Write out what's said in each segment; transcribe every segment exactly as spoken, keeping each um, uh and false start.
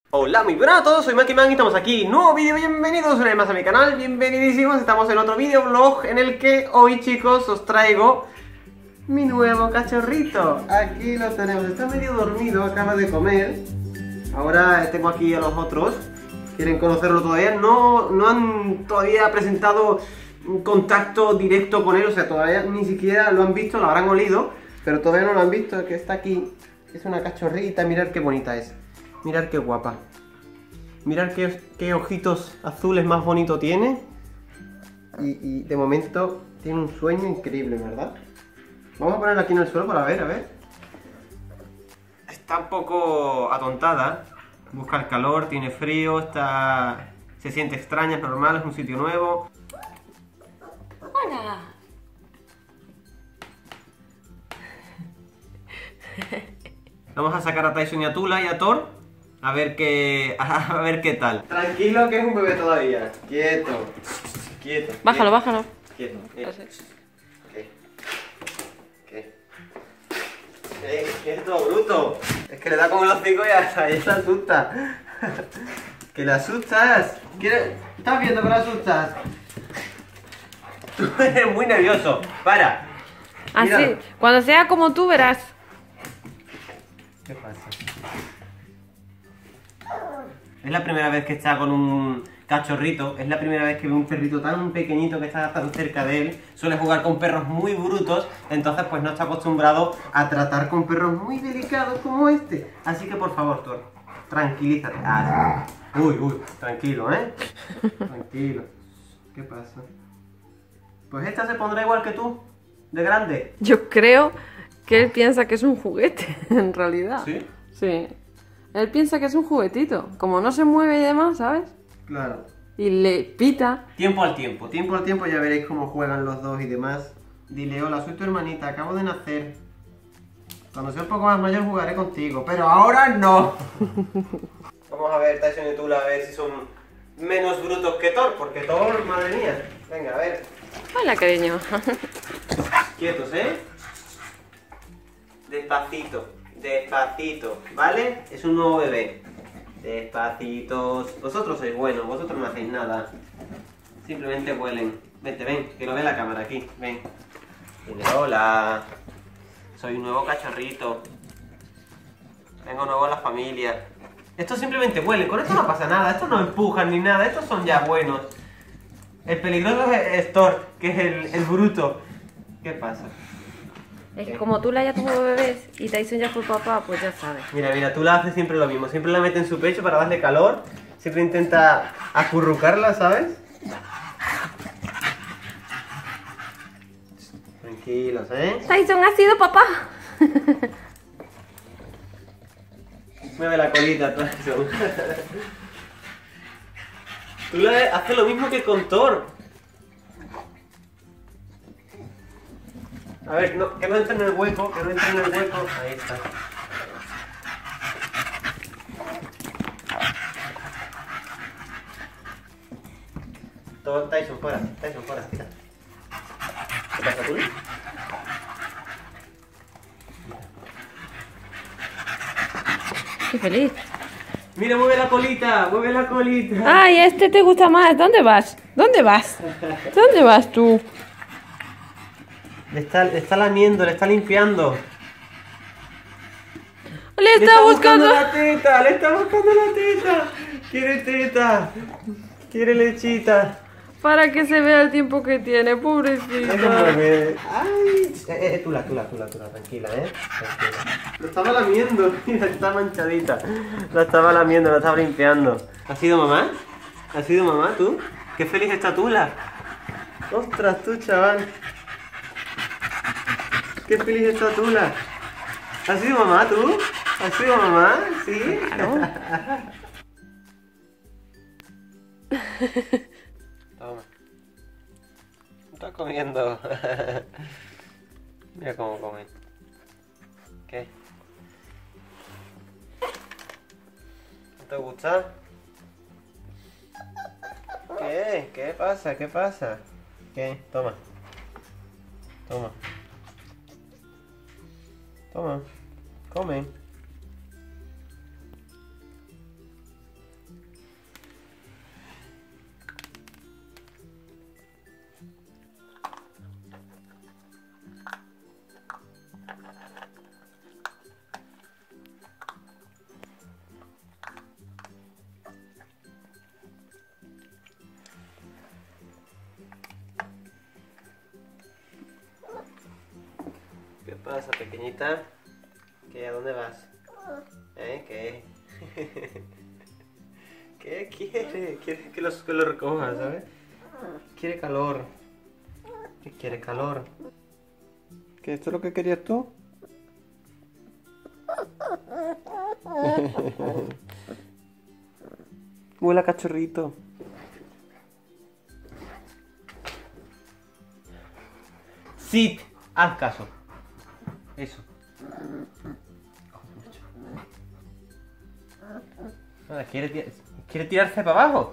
Hola, muy buenas a todos, soy Makiman y estamos aquí, nuevo vídeo, bienvenidos una vez más a mi canal, bienvenidísimos, estamos en otro vídeo vlog en el que hoy, chicos, os traigo mi nuevo cachorrito. Aquí lo tenemos, está medio dormido, acaba de comer. Ahora tengo aquí a los otros, quieren conocerlo todavía, no, no han todavía presentado un contacto directo con él, o sea, todavía ni siquiera lo han visto, lo habrán olido, pero todavía no lo han visto, que está aquí, es una cachorrita, mirad qué bonita es. Mirad qué guapa. Mirad qué, qué ojitos azules más bonito tiene. Y, y de momento tiene un sueño increíble, ¿verdad? Vamos a ponerla aquí en el suelo para ver, a ver. Está un poco atontada. Busca el calor, tiene frío, está... se siente extraña, es normal, es un sitio nuevo. ¡Hola! Vamos a sacar a Tyson y a Tula y a Thor. A ver qué. A ver qué tal. Tranquilo que es un bebé todavía. Quieto. Quieto. Bájalo, bájalo. Quieto. Quieto. ¿Qué? ¿Qué? ¿Qué? Quieto, bruto. Es que le da como el hocico y hasta ya se asusta. Que le asustas. ¿Quieres? ¿Estás viendo que le asustas? Tú eres muy nervioso. Para. Así, Míralo. cuando sea como tú verás. ¿Qué pasa? Es la primera vez que está con un cachorrito, es la primera vez que ve un perrito tan pequeñito que está tan cerca de él. Suele jugar con perros muy brutos, entonces pues no está acostumbrado a tratar con perros muy delicados como este. Así que por favor, Thor, tranquilízate. Ah, sí. Uy, uy, tranquilo, ¿eh? Tranquilo. ¿Qué pasa? Pues esta se pondrá igual que tú, de grande. Yo creo que él piensa que es un juguete, en realidad. ¿Sí? Sí. Él piensa que es un juguetito. Como no se mueve y demás, ¿sabes? Claro. Y le pita. Tiempo al tiempo, tiempo al tiempo ya veréis cómo juegan los dos y demás. Dile, hola, soy tu hermanita, acabo de nacer. Cuando sea un poco más mayor jugaré contigo, pero ahora no. Vamos a ver, Tyson y Tula, a ver si son menos brutos que Thor, porque Thor, madre mía. Venga, a ver. Hola, cariño. Quietos, ¿eh? Despacito, despacito, ¿vale? Es un nuevo bebé. Despacitos. Vosotros sois buenos, vosotros no hacéis nada. Simplemente huelen. Vente, ven, que lo ve la cámara aquí. Ven. Dile, hola. Soy un nuevo cachorrito. Vengo nuevo a la familia. Estos simplemente huelen, con esto no pasa nada. Estos no empujan ni nada, estos son ya buenos. El peligroso es Thor, que es el, el bruto. ¿Qué pasa? Es que como tú la ya tuvo bebés y Tyson ya fue papá, pues ya sabes. Mira, mira, tú la haces siempre lo mismo. Siempre la mete en su pecho para darle calor. Siempre intenta acurrucarla, ¿sabes? Tranquilos, ¿eh? Tyson ha sido papá. Mueve la colita, Tyson. Tú le haces lo mismo que con Thor. A ver, no, que no entre en el hueco, que no entre en el hueco. Ahí está. Todo, Tyson, fuera, Tyson, fuera, tira. ¿Qué pasa, tú? Qué feliz. Mira, mueve la colita, mueve la colita. Ay, este te gusta más. ¿Dónde vas? ¿Dónde vas? ¿Dónde vas tú? Le está, le está lamiendo, le está limpiando. Le Le está buscando. la teta, le está buscando la teta. Quiere teta, quiere lechita. Para que se vea el tiempo que tiene, Ay, pobrecita. mueve. Ay, eh, eh, tula, tula, tula, tula, tranquila, eh. Tranquila. Lo estaba lamiendo, mira, está manchadita. Lo estaba lamiendo, lo estaba limpiando. ¿Has sido mamá? ¿Has sido mamá tú? Qué feliz está Tula. Ostras, tú, chaval. Qué feliz está Tula. ¿Has sido mamá tú? ¿Has sido mamá? ¿Sí? Claro. Toma. Estás comiendo. Mira cómo come. ¿Qué? ¿No te gusta? ¿Qué? ¿Qué pasa? ¿Qué pasa? ¿Qué? Toma. Toma. Toma. Come. Ah, esa pequeñita. ¿Qué? ¿A dónde vas? ¿Eh? ¿Qué? ¿Qué quiere? Quiere que, los, que lo recoja, ¿sabes? Quiere calor. ¿Qué quiere calor? ¿Qué esto es lo que querías tú? Huele a cachorrito. Sit, haz caso. Eso. Nada, ¿quiere, tir ¿quiere tirarse para abajo?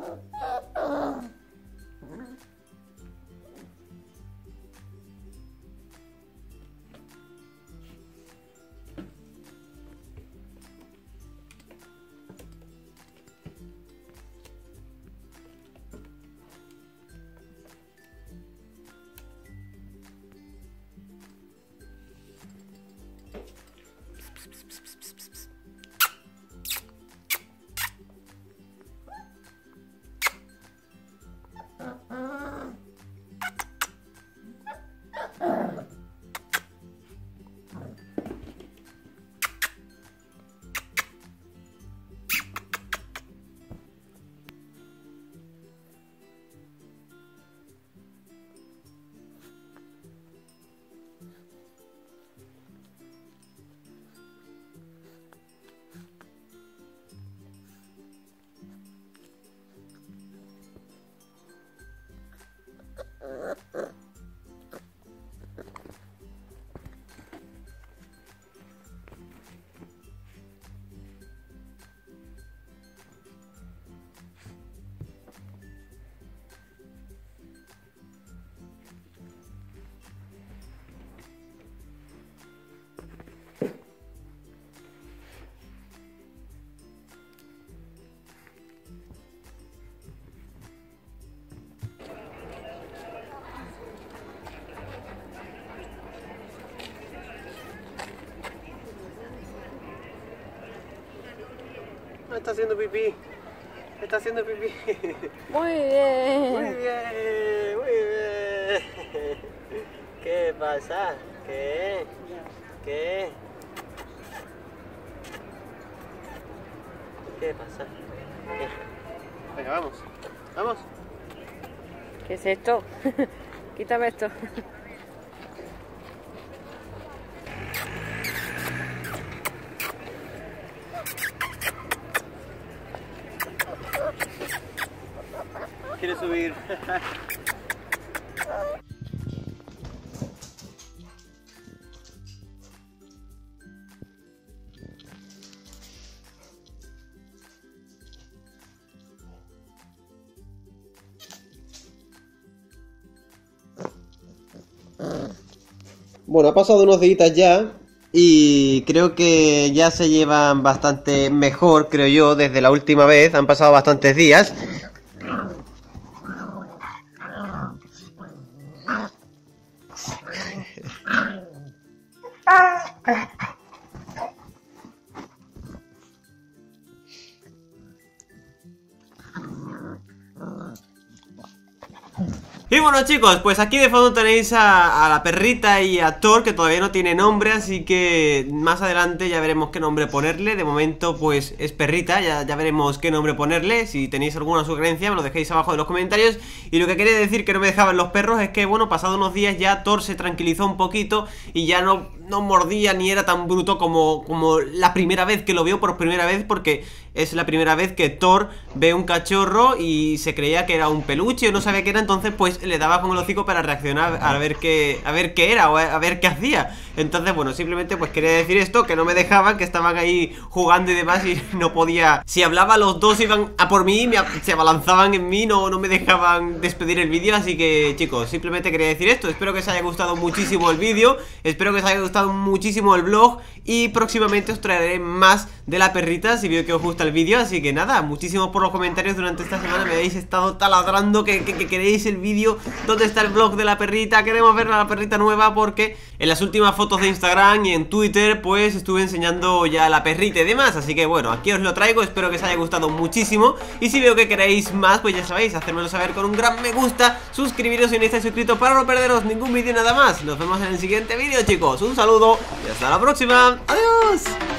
Está haciendo pipí. Está haciendo pipí. Muy bien. Muy bien, muy bien. ¿Qué pasa? ¿Qué? ¿Qué? ¿Qué pasa? ¿Qué? Venga, vamos. Vamos. ¿Qué es esto? Quítame esto. Quiere subir. Bueno, ha pasado unos días ya y creo que ya se llevan bastante mejor, creo yo, desde la última vez. Han pasado bastantes días. Y bueno, chicos, pues aquí de fondo tenéis a, a la perrita y a Thor, que todavía no tiene nombre, así que más adelante ya veremos qué nombre ponerle. De momento pues es perrita, ya, ya veremos qué nombre ponerle. Si tenéis alguna sugerencia me lo dejéis abajo en los comentarios. Y lo que quería decir que no me dejaban los perros es que, bueno, pasado unos días ya Thor se tranquilizó un poquito y ya no, no mordía ni era tan bruto como, como la primera vez que lo vio por primera vez, porque es la primera vez que Thor ve un cachorro y se creía que era un peluche o no sabía qué era, entonces pues le daba con el hocico para reaccionar a ver qué, a ver qué era o a ver qué hacía. Entonces, bueno, simplemente pues quería decir esto, que no me dejaban, que estaban ahí jugando y demás y no podía. Si hablaba los dos iban a por mí, me, se abalanzaban en mí, no, no me dejaban despedir el vídeo. Así que, chicos, simplemente quería decir esto. Espero que os haya gustado muchísimo el vídeo, espero que os haya gustado muchísimo el vlog y próximamente os traeré más de la perrita si veo que os gusta el vídeo. Así que nada, muchísimos por los comentarios durante esta semana, me habéis estado taladrando que, que, que queréis el vídeo. ¿Dónde está el vlog de la perrita? Queremos ver a la perrita nueva, porque en las últimas fotos de Instagram y en Twitter pues estuve enseñando ya a la perrita y demás. Así que bueno, aquí os lo traigo, espero que os haya gustado muchísimo. Y si veo que queréis más, pues ya sabéis, hacérmelo saber con un gran me gusta, suscribiros si no estáis suscritos para no perderos ningún vídeo nada más. Nos vemos en el siguiente vídeo, chicos, un saludo. saludo y hasta la próxima. Adiós.